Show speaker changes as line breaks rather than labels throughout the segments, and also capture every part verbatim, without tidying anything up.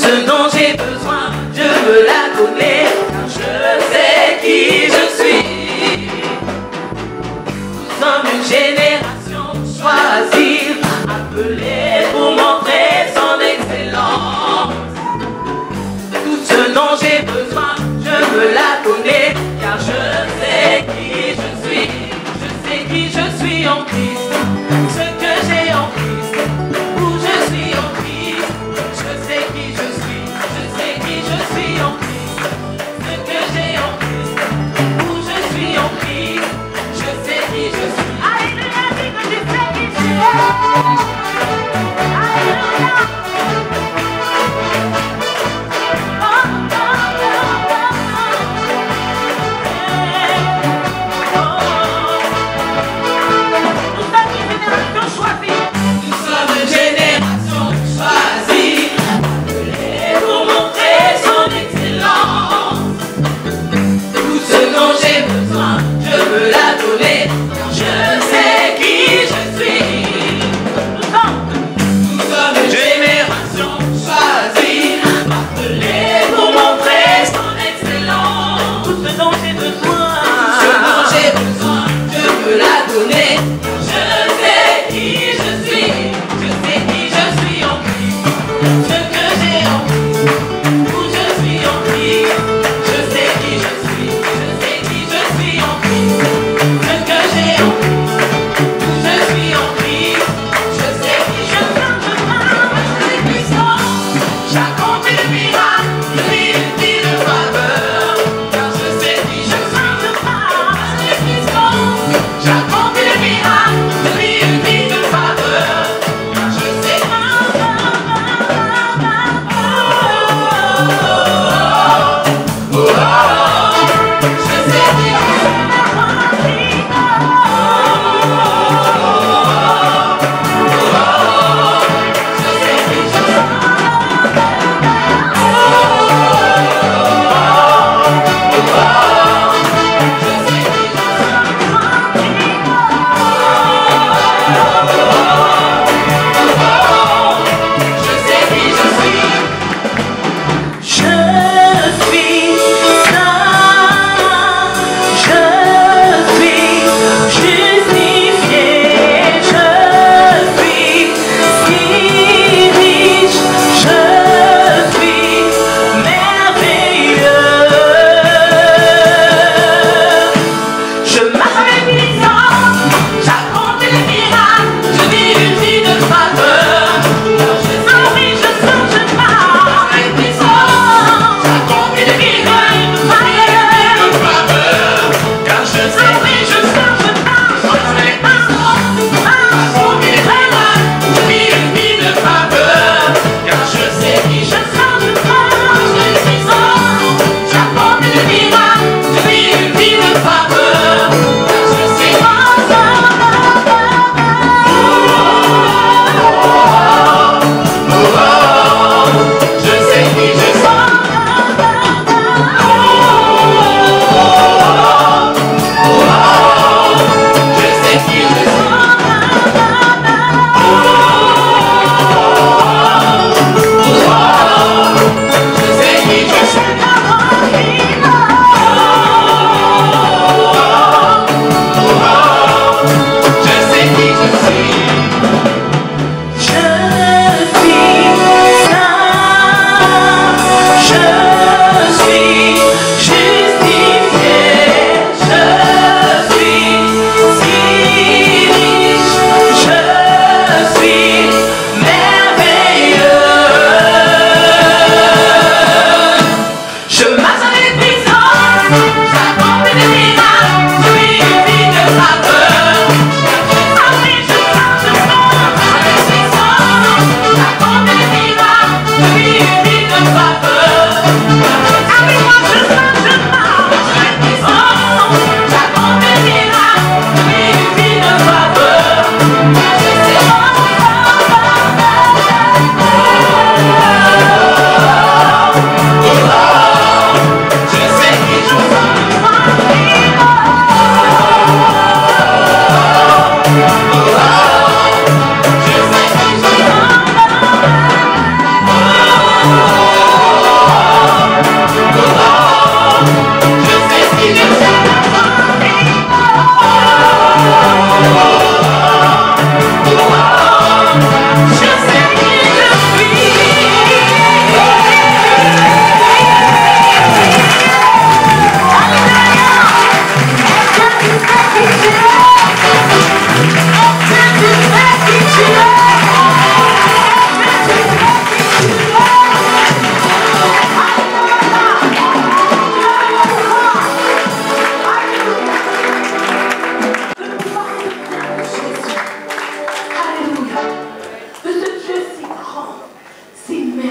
ce dont j'ai besoin, je veux la donner, car je sais qui je suis. Nous sommes une génération choisie, appelée pour montrer son excellence. Tout ce dont j'ai besoin, je veux la donner, car je sais qui je suis. Je sais qui je suis en Christ, ce que j'ai en Christ, où je suis en Christ. Je sais qui je suis, je sais qui je suis en Christ, ce que j'ai en Christ, où je suis en Christ. Je sais qui je suis. Alléluia, dis que tu sais qui tu es. Alléluia. Nous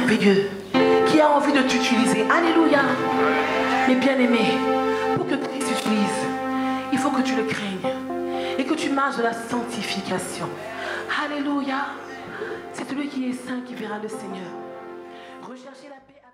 merveilleux qui a envie de t'utiliser. Alléluia. Mais bien aimé, pour que Christ t'utilise, il faut que tu le craignes et que tu marches de la sanctification. Alléluia. C'est celui qui est saint qui verra le Seigneur. Recherchez la paix.